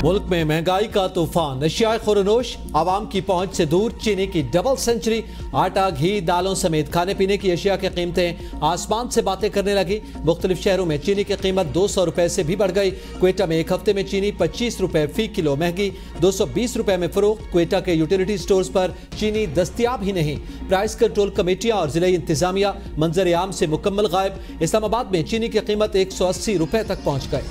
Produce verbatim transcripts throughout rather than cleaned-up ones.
मुल्क में महंगाई का तूफान, अशियाए खुरनोश आवाम की पहुंच से दूर। चीनी की डबल सेंचुरी, आटा, घी, दालों समेत खाने पीने की अशिया की कीमतें आसमान से बातें करने लगी। मुख्तलिफ शहरों में चीनी की कीमत दो सौ रुपए से भी बढ़ गई। क्वेटा में एक हफ्ते में चीनी पच्चीस रुपए फी किलो महंगी, दो सौ बीस रुपए में फरोख्त। क्वेटा के यूटिलिटी स्टोर्स पर चीनी दस्तियाब ही नहीं, प्राइस कंट्रोल कमेटियां और जिला इंतजामिया मंजर आम से मुकम्मल गायब। इस्लामाबाद में चीनी की कीमत एक सौ अस्सी रुपए तक पहुँच गई।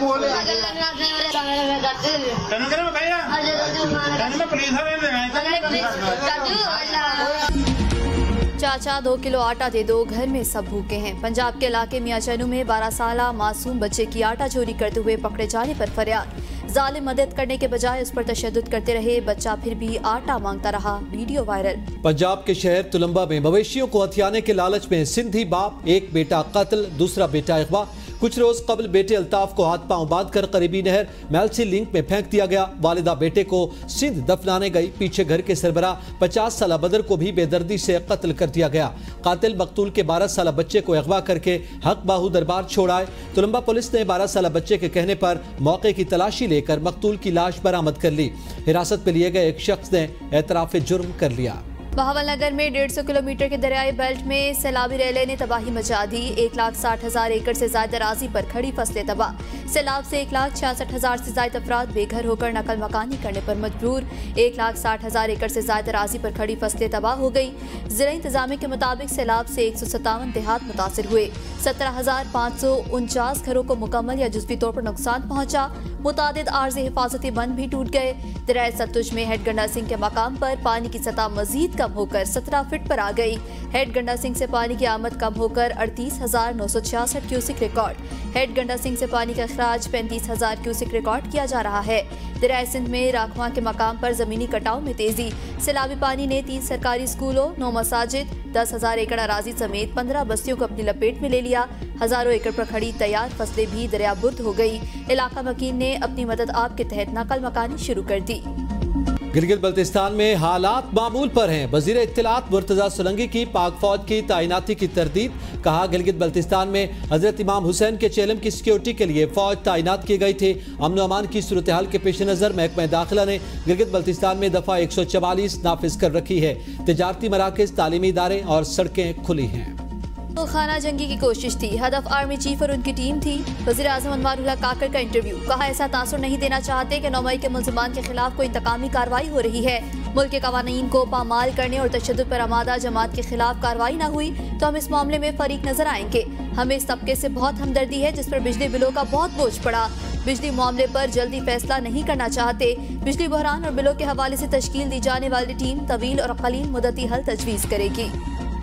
चाचा दो किलो आटा दे दो, घर में सब भूखे हैं। पंजाब के इलाके मियां चनू में बारह साल मासूम बच्चे की आटा चोरी करते हुए पकड़े जाने पर फरियाद। जालिम मदद करने के बजाय उस पर तशद्दुद करते रहे, बच्चा फिर भी आटा मांगता रहा, वीडियो वायरल। पंजाब के शहर तुलंबा में मवेशियों को हथियाने के लालच में सिंधी बाप, एक बेटा कत्ल, दूसरा बेटा अगवा। कुछ रोज कबल बेटे अल्ताफ को हाथ पांव बांधकर करीबी नहर मेलसी लिंक में फेंक दिया गया। वालिदा बेटे को सिंध दफनाने गई। पीछे घर के सरबरा पचास साल बदर को भी बेदर्दी से कत्ल कर दिया गया। कातिल मकतूल के बारह साल बच्चे को अगवा करके हक बाहू दरबार छोड़ाए। तुलंबा पुलिस ने बारह साल बच्चे के कहने पर मौके की तलाशी लेकर मकतूल की लाश बरामद कर ली। हिरासत में लिए गए एक शख्स ने एतराफ जुर्म कर लिया। बहावलनगर में डेढ़ सौ किलोमीटर के दरियाई बेल्ट में सैलाबी रेले ने तबाही मचा दी। एक लाख साठ हजार एकड़ से ज्यादा अराजी पर खड़ी फसलें तबाह। सैलाब से एक लाख छियासठ हजार से ज्यादा अफराद बेघर होकर नकल मकानी करने पर मजबूर। एक लाख साठ हजार एकड़ से ज्यादा अराजी पर खड़ी फसलें तबाह हो गई। जिला इंतजामिया के मुताबिक सैलाब से एक सौ सत्तावन देहात मुतासर हुए। सत्रह हजार पाँच सौ उनचास घरों को मुकम्मल या जुज़वी तौर पर नुकसान पहुँचा। मुतादिद आर्जी हिफाजती बंद भी टूट गए। दरिया सतलुज में हेड गंडा सिंह के मकाम पर पानी की सतह मजीद कम होकर सत्रह फीट पर आ गई। हेड गंडा सिंह से पानी की आमद कम होकर अड़तीस हजार नौ सौ छियासठ क्यूसिक रिकॉर्ड। हेड गंडा सिंह से पानी का अखराज पैंतीस हजार क्यूसिक रिकॉर्ड किया जा रहा है। दरिया सिंध में राखवा के मकाम पर जमीनी कटाव में तेजी। सैलाबी पानी ने तीन सरकारी स्कूलों, नौ मसाजिद, दस हजार एकड़ अराजी समेत पंद्रह बस्तियों को अपनी लपेट में ले लिया। हजारों एकड़ पर खड़ी तैयार फसलें भी दरियाबुर्द हो गई। इलाका मकीन ने अपनी मदद आप के तहत नकल मकानी शुरू कर दी। गिलगित बल्तिस्तान में हालात मामूल पर हैं। वजीर इत्तलात मुर्तजा सोलंकी की पाक फौज की तैनाती की तरदीद। कहा, गिलगित बल्तिस्तान में हजरत इमाम हुसैन के चेलम की सिक्योरिटी के लिए फौज तैनात की गई थी। अमन अमान की सूरत हाल के पेश नज़र महकमा दाखिला ने गिलगित बल्तिस्तान में दफ़ा एक सौ चवालीस नाफिज कर रखी है। तिजारती मराकज़, तालीमी इदारे और सड़कें खुली हैं। तो खाना जंगी की कोशिश थी, हदफ आर्मी चीफ और उनकी टीम थी। वज़ीर आज़म अनवारुल्लाह काकर का इंटरव्यू। कहा, ऐसा तासुर नहीं देना चाहते कि नौ मई के मुल्ज़िमान के खिलाफ कोई इंतकामी कार्रवाई हो रही है। मुल्क के कवानीन को पामाल करने और तशद्दुद पर आमादा जमात के खिलाफ कार्रवाई न हुई तो हम इस मामले में फरीक नजर आएंगे। हमें इस तबके से बहुत हमदर्दी है जिस पर बिजली बिलों का बहुत बोझ पड़ा। बिजली मामले पर जल्दी फैसला नहीं करना चाहते। बिजली बहरान और बिलों के हवाले से तश्कील दी जाने वाली टीम तवील और कलील मुद्दती हल तजवीज़ करेगी।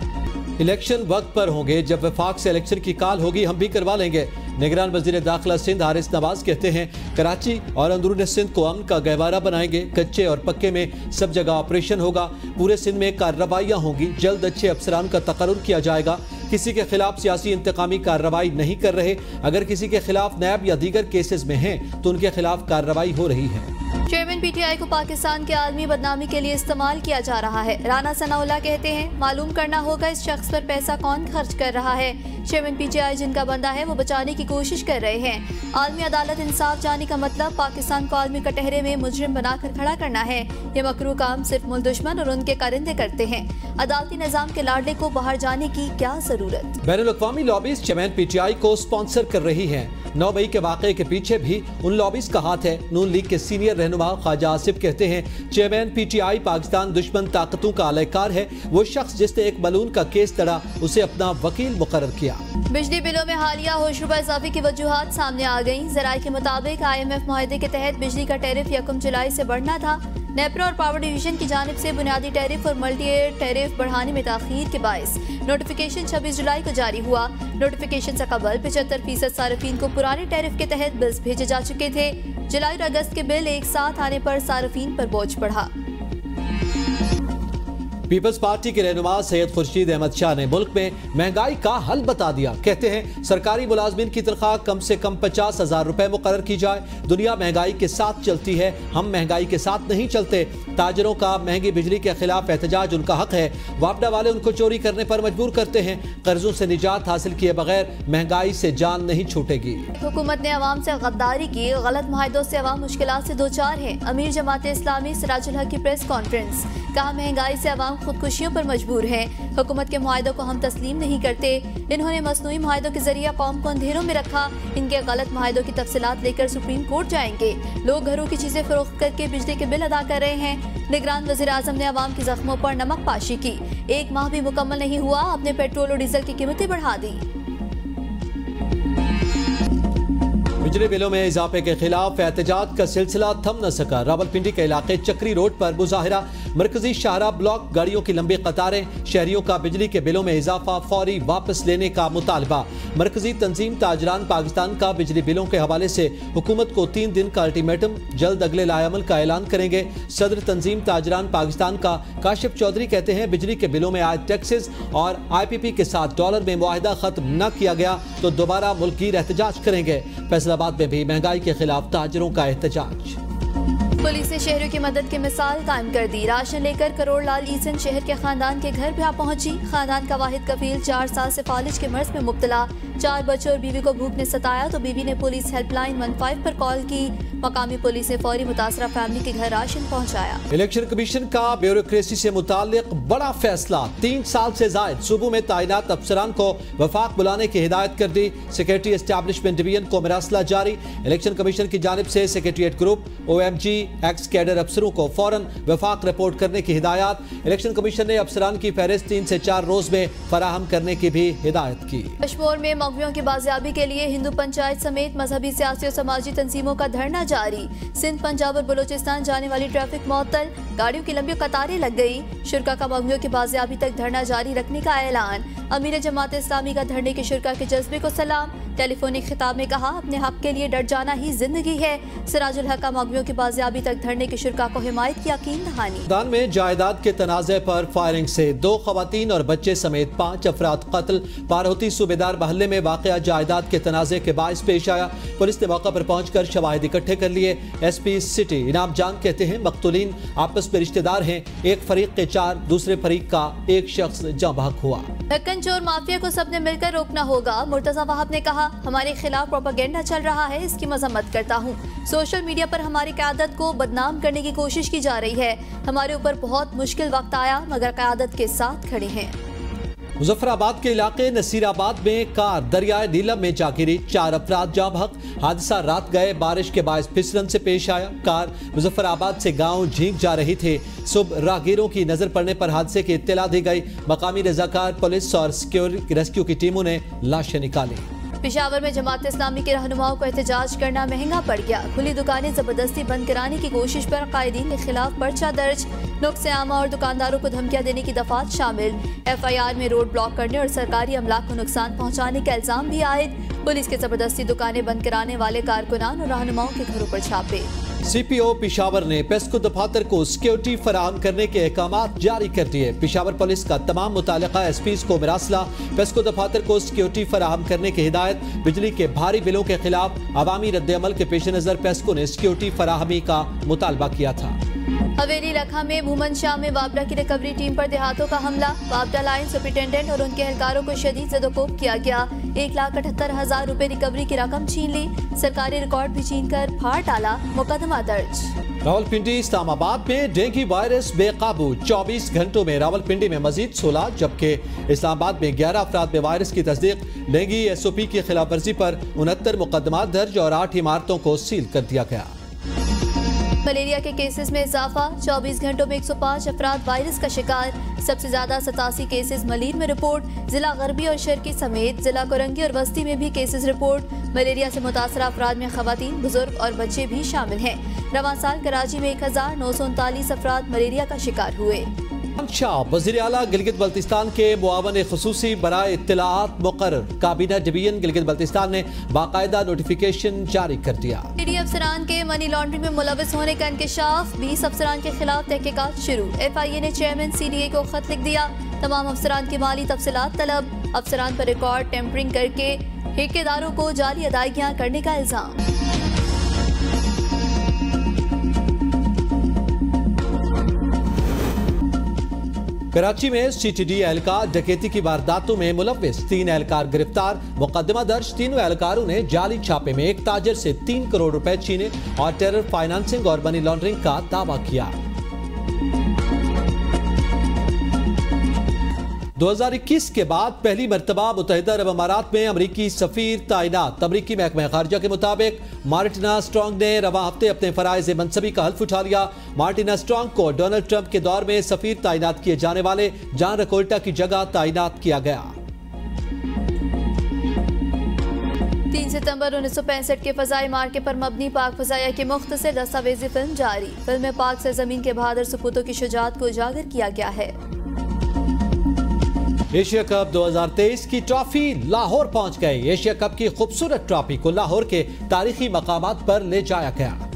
इलेक्शन वक्त पर होंगे। जब वफाक से इलेक्शन की कॉल होगी हम भी करवा लेंगे। निगरान वजीर दाखिला सिंध हारिस नवाज कहते हैं, कराची और अंदरून सिंध को अमन का गहवारा बनाएंगे। कच्चे और पक्के में सब जगह ऑपरेशन होगा। पूरे सिंध में कार्रवाइयाँ होंगी। जल्द अच्छे अफसरान का तकर्रुर किया जाएगा। किसी के खिलाफ सियासी इंतकामी कार्रवाई नहीं कर रहे। अगर किसी के खिलाफ नैब या दीगर केसेस में हैं तो उनके खिलाफ कार्रवाई हो रही है। चेयरमैन पीटीआई को पाकिस्तान के आलमी बदनामी के लिए इस्तेमाल किया जा रहा है। राना सनाउल्लाह कहते हैं, मालूम करना होगा इस शख्स पर पैसा कौन खर्च कर रहा है। चेयरमैन पीटीआई जिनका बंदा है वो बचाने की कोशिश कर रहे हैं। आलमी अदालत इंसाफ जाने का मतलब पाकिस्तान को आलमी कटहरे में मुजरिम बनाकर खड़ा करना है। ये मकरू काम सिर्फ मुल्क दुश्मन और उनके कारिंदे करते हैं। अदालती निजाम के लाडले को बाहर जाने की क्या जरूरत। बैनुल-अक़वामी लॉबीज चेयरमैन पीटीआई को स्पॉन्सर कर रही है। नौ मई के वाक़े के पीछे भी उन लॉबीज का हाथ है। नून लीग के सीनियर रहनुमा ख्वाजा आसिफ कहते हैं, चेयरमैन पीटीआई पाकिस्तान दुश्मन ताकतों का अलयकार है। वो शख्स जिसने एक बलून का केस तड़ा उसे अपना वकील मुकर्रर किया। बिजली बिलों में हालिया होश रुपए इजाफे की वजूहात सामने आ गई। ज़राए के मुताबिक आई एम एफ मुआहदे के तहत बिजली का टैरिफ यकम जुलाई से बढ़ना था। नेपरा और पावर डिवीजन की जानिब से बुनियादी टैरिफ और मल्टी एयर टैरिफ बढ़ाने में ताखीर के बायस नोटिफिकेशन छब्बीस जुलाई को जारी हुआ। नोटिफिकेशन से कबल पचहत्तर फीसद सार्फिन को पुराने टैरिफ के तहत बिल्स भेजे जा चुके थे। जुलाई और अगस्त के बिल एक साथ आने पर सार्फिन पर बोझ बढ़ा। पीपल्स पार्टी के रहनुमा सैयद खुर्शीद अहमद शाह ने मुल्क में महंगाई का हल बता दिया। कहते हैं सरकारी मुलाजमीन की तनख्वाह कम से कम पचास हजार रुपए मुकर्रर की जाए। दुनिया महंगाई के साथ चलती है, हम महंगाई के साथ नहीं चलते। ताजरों का महंगी बिजली के खिलाफ एहतजाज उनका हक है। वापडा वाले उनको चोरी करने पर मजबूर करते हैं। कर्जों से निजात हासिल किए बगैर महंगाई से जान नहीं छूटेगी। हुकूमत ने अवाम से गद्दारी की, गलत मुआहदों से अवाम मुश्किलात से दो चार है। अमीर जमात इस्लामी सिराजुल हक की प्रेस कॉन्फ्रेंस, कहा महंगाई से अवाम खुदकुशियों पर मजबूर है। हुकूमत के मुआहदों को हम तस्लीम नहीं करते। इन्होंने मसनूई मुआहदों के जरिए कौम को अंधेरों में रखा। इनके गलत मुआहदों की तफसीलात लेकर सुप्रीम कोर्ट जाएंगे। लोग घरों की चीजें फरोख्त करके बिजली के बिल अदा कर रहे हैं। निगरान वज़ीर आज़म ने अवाम के जख्मों पर नमक पाशी की। एक माह भी मुकम्मल नहीं हुआ, अपने पेट्रोल और डीजल की कीमतें बढ़ा दी। बिजली बिलों में इजाफे के खिलाफ एहतजाज का सिलसिला थम न सका। रावलपिंडी के इलाके चक्री रोड पर मुजाहिरा, मरकजी शाहरा ब्लॉक, गाड़ियों की लंबी कतारें, शहरियों का बिजली के बिलों में इजाफा फौरी वापस लेने का मुतालबा। मरकजी तंजीम ताजरान पाकिस्तान का बिजली बिलों के हवाले से हुकूमत को तीन दिन का अल्टीमेटम, जल्द अगले लाएअमल का ऐलान करेंगे। सदर तंजीम ताजरान पाकिस्तान का काशिफ चौधरी कहते हैं बिजली के बिलों में आए टैक्सेस और आई पी पी के साथ डॉलर में मुआहिदा खत्म न किया गया तो दोबारा मुल्कगीर एहतजाज करेंगे। फैसलाबाद में भी महंगाई के खिलाफ ताजरों का एहतजाज। पुलिस ने शहरों की मदद की मिसाल कायम कर दी। राशन लेकर करोड़ लाल ईसन शहर के खानदान के घर पे पहुंची। खानदान का वाहिद कफील चार साल से फालिज के मर्ज में मुब्तला। चार बच्चों और बीवी को भूख ने सताया तो बीवी ने पुलिस हेल्पलाइन वन फाइव पर कॉल की। मकामी पुलिस ने फौरी मुतासरा फैमिली के घर राशन पहुंचाया। इलेक्शन कमीशन का ब्यूरोक्रेसी से मुताल्लिक बड़ा फैसला, तीन साल से जायद सूबों में तैनात अफसरान को वफाक बुलाने की हिदायत कर दी। सेक्रेटरी एस्टैब्लिशमेंट डिवीजन को मरासला जारी। इलेक्शन कमीशन की जानिब से secretariat group, O M G, ex cadre अफसरों को फौरन वफाक रिपोर्ट करने की हिदायत। इलेक्शन कमीशन ने अफसरान की फहरिस्त तीन से चार रोज में फराहम करने की भी हिदायत की। कश्मीर में मगवियों की बाजियाबी के लिए हिंदू पंचायत समेत मजहबी, सियासी और समाजी तंजीमों का धरना जारी। सिंध, पंजाब और बलोचिस्तान जाने वाली ट्रैफिक मुअत्तल, गाड़ियों की लंबी कतारें लग गई। शुरा का मगवियों की बाजियाबी तक धरना जारी रखने का ऐलान। अमीर जमात इस्लामी का धरने के शुरा के जज्बे को सलाम। टेलीफोनिक खिताब में कहा अपने हक के लिए डट जाना ही जिंदगी है। सिराजुल हक का मगवियों की बाजियाबी तक धरने के शुरा को हिमायत की यकीन दहानी। दान में जायदाद के तनाज़े पर फायरिंग से दो खवातीन और बच्चे समेत पाँच अफराद कत्ल। पारहोती सूबेदार महल्ले में वाक़या जायदाद के तनाज़े के बायस पेश आया। पुलिस ने मौका पर पहुंचकर शवाहिद इकट्ठे कर लिए। एस पी सिटी इनाम जान कहते हैं मकतूलीन आपस में रिश्तेदार हैं। एक फरीक के चार, दूसरे फरीक का एक शख्स जाँ बहक हुआ। दक्कन चोर माफिया को सबने मिलकर रोकना होगा। मुर्तजा वहाब ने कहा हमारे खिलाफ प्रोपेगेंडा चल रहा है, इसकी मजम्मत करता हूँ। सोशल मीडिया पर हमारी क़यादत को बदनाम करने की कोशिश की जा रही है। हमारे ऊपर बहुत मुश्किल वक्त आया मगर क़यादत के साथ खड़े हैं। मुजफ्फराबाद के इलाके नसीराबाद में कार दरियाए नीलम में जा गिरी, चार अफराद जाँ बहक। हादसा रात गए बारिश के बायस फिसलन से पेश आया। कार मुजफ्फराबाद से गांव झींक जा रही थी। सुबह राहगीरों की नजर पड़ने पर हादसे की इत्तला दी गई। मकामी रजाकार, पुलिस और सिक्योरिटी रेस्क्यू की टीमों ने लाशें निकाली। पेशावर में जमात इस्लामी के रहनुमाओं को एहतजाज करना महंगा पड़ गया। खुली दुकानें जबरदस्ती बंद कराने की कोशिश पर कायदीन के खिलाफ पर्चा दर्ज। नुक्से आमा और दुकानदारों को धमकियां देने की दफात शामिल। एफ आई आर में रोड ब्लॉक करने और सरकारी अमलाक को नुकसान पहुंचाने का इल्जाम भी आयद। पुलिस के जबरदस्ती दुकानें बंद कराने वाले कारकुनान और रहनुमाओं के घरों पर छापे। सी पी ओ पेशावर ने पेस्को दफातर को सिक्योरिटी फराहम करने के अहकामात जारी कर दिए। पेशावर पुलिस का तमाम मुतालिका एस पीज़ को मरासला, पेस्को दफातर को सिक्योरिटी फराहम करने की हिदायत। बिजली के भारी बिलों के खिलाफ अवामी रद्द-ए-अमल के पेश नज़र पेस्को ने सिक्योरिटी फराहमी का मुतालबा किया था। हवेली लखा में भूमन शाह में वापडा की रिकवरी टीम पर देहातों का हमला। वापडा लाइन सुपरिटेंडेंट और उनके एहलकारों को शदीद ज़दोकोब किया गया। एक लाख अठहत्तर हजार रुपए रिकवरी की रकम छीन ली। सरकारी रिकॉर्ड भी छीन कर फाड़ डाला। मुकदमा दर्ज। रावलपिंडी इस्लामाबाद में डेंगू वायरस बेकाबू, चौबीस घंटों में रावलपिंडी में मजीद सोलह, जबकि इस्लामाबाद में ग्यारह अफराद में वायरस की तस्दीक। डेंगू एस ओ पी की खिलाफ वर्जी पर उनहत्तर मुकदमा दर्ज और आठ इमारतों को सील कर दिया गया। मलेरिया के केसेस में इजाफा, चौबीस घंटों में एक सौ पाँच अफराद वायरस का शिकार। सबसे ज्यादा सतासी केसेस मलीर में रिपोर्ट। जिला गरबी और शर्की समेत जिला कोरंगी और बस्ती में भी केसेस रिपोर्ट। मलेरिया से मुतासरा अफराद में खवातीन, बुजुर्ग और बच्चे भी शामिल हैं। रवां साल कराची में एक हजार नौ सौ उनतालीस अफराद मलेरिया का शिकार हुए। शाह वज़ीर आला गिलगित बल्तिस्तान के मुआवन खुसूसी बराए इत्तलाआत मुकर्रर। काबीना डिवीजन गिलगित बल्तिस्तान ने बाकायदा नोटिफिकेशन जारी कर दिया। ईडी अफसरान के मनी लॉन्ड्रिंग में मुलविस होने का इंकशाफ। बीस अफसरान के खिलाफ तहकीकात शुरू। एफ आई ए ने चेयरमैन सी डी ए को खत लिख दिया। तमाम अफसरान की माली तफसीलात तलब। अफसरान पर रिकॉर्ड टेम्परिंग करके ठेकेदारों को जाली अदायगियां करने का इल्जाम। कराची में सी टी डी एहलकार डकैती की वारदातों में मुलव्विस। तीन एहलकार गिरफ्तार। मुकदमा दर्ज। तीनों एहलकारों ने जाली छापे में एक ताजर से तीन करोड़ रुपए छीने और टेरर फाइनेंसिंग और मनी लॉन्ड्रिंग का दावा किया। दो हज़ार इक्कीस के बाद पहली मरतबा मुत्तहिदा अरब अमारात में अमरीकी सफीर तैनात। अमरीकी महकमा खारजा के मुताबिक मार्टिना स्ट्रॉन्ग ने रवा हफ्ते अपने फराइज मनसबी का हल्फ उठा लिया। मार्टिना स्ट्रॉन्ग को डोनाल्ड ट्रंप के दौर में सफीर तैनात किए जाने वाले जॉन रकोल्टा की जगह तैनात किया गया। तीन सितंबर उन्नीस सौ पैंसठ के फजाई मार्के पर मबनी पाक फजाया की मुख्तसर दस्तावेजी फिल्म जारी। फिल्म में पाक सरजमीन के बहादुर सपूतों की शुजाअत को उजागर किया गया है। एशिया कप दो हज़ार तेईस की ट्रॉफी लाहौर पहुंच गई। एशिया कप की खूबसूरत ट्रॉफी को लाहौर के तारीखी मकामात पर ले जाया गया।